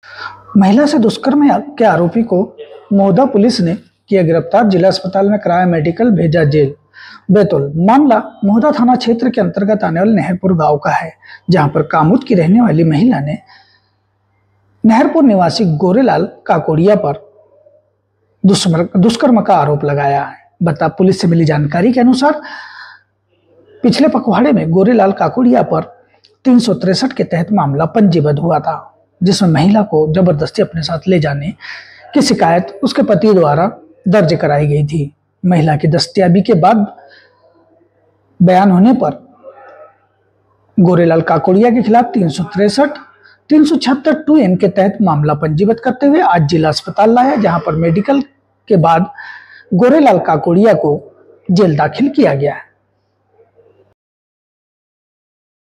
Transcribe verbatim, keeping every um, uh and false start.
महिला से दुष्कर्म के आरोपी को मोहदा पुलिस ने किया गिरफ्तार, जिला अस्पताल में कराया मेडिकल, भेजा जेल। बैतूल मामला मोहदा थाना क्षेत्र के अंतर्गत आने वाले नहरपुर गांव का है, जहां पर कामुद की रहने वाली महिला ने नहरपुर निवासी गोरेलाल काकोड़िया पर दुष्कर्म का आरोप लगाया है। बता पुलिस से मिली जानकारी के अनुसार पिछले पखवाड़े में गोरेलाल काकोड़िया पर तीन सौ तिरसठ के तहत मामला पंजीबद्ध हुआ था, जिसमें महिला को जबरदस्ती अपने साथ ले जाने की शिकायत उसके पति द्वारा दर्ज कराई गई थी। महिला की दस्तयाबी के बाद बयान होने पर गोरेलाल काकोड़िया के खिलाफ तीन सौ तिरसठ तीन सौ छिहत्तर टू एन के तहत मामला पंजीबद्ध करते हुए आज जिला अस्पताल लाया, जहां पर मेडिकल के बाद गोरेलाल काकोड़िया को जेल दाखिल किया गया है।